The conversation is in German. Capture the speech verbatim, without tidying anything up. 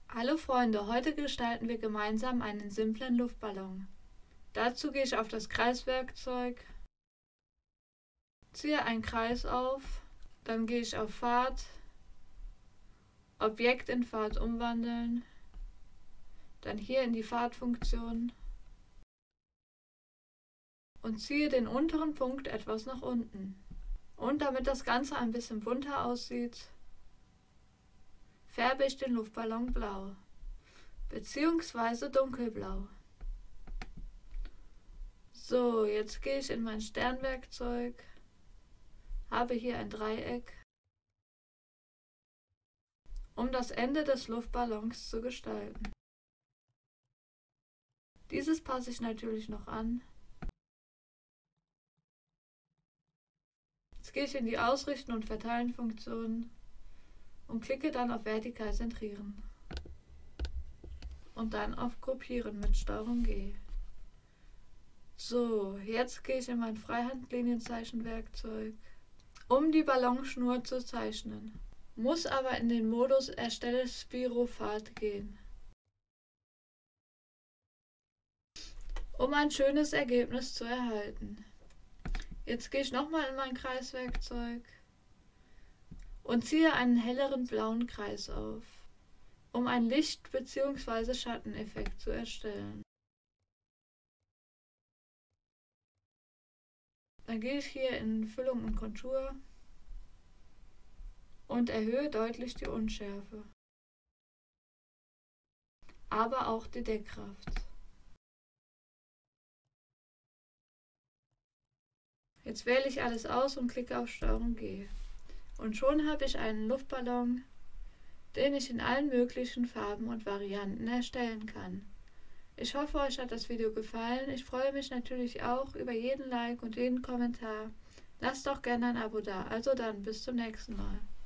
Hallo Freunde, heute gestalten wir gemeinsam einen simplen Luftballon. Dazu gehe ich auf das Kreiswerkzeug, ziehe einen Kreis auf, dann gehe ich auf Fahrt, Objekt in Fahrt umwandeln, dann hier in die Fahrtfunktion und ziehe den unteren Punkt etwas nach unten. Und damit das Ganze ein bisschen bunter aussieht, färbe ich den Luftballon blau bzw. dunkelblau. So, jetzt gehe ich in mein Sternwerkzeug, habe hier ein Dreieck, um das Ende des Luftballons zu gestalten. Dieses passe ich natürlich noch an. Jetzt gehe ich in die Ausrichten- und Verteilen-Funktion und klicke dann auf Vertikal zentrieren und dann auf Gruppieren mit Steuerung G. So, jetzt gehe ich in mein Freihandlinienzeichenwerkzeug, um die Ballonschnur zu zeichnen, muss aber in den Modus Erstelle Spiropfad gehen, um ein schönes Ergebnis zu erhalten. Jetzt gehe ich nochmal in mein Kreiswerkzeug und ziehe einen helleren blauen Kreis auf, um einen Licht- bzw. Schatteneffekt zu erstellen. Dann gehe ich hier in Füllung und Kontur und erhöhe deutlich die Unschärfe, aber auch die Deckkraft. Jetzt wähle ich alles aus und klicke auf Steuerung G. Und schon habe ich einen Luftballon, den ich in allen möglichen Farben und Varianten erstellen kann. Ich hoffe, euch hat das Video gefallen. Ich freue mich natürlich auch über jeden Like und jeden Kommentar. Lasst doch gerne ein Abo da. Also dann, bis zum nächsten Mal.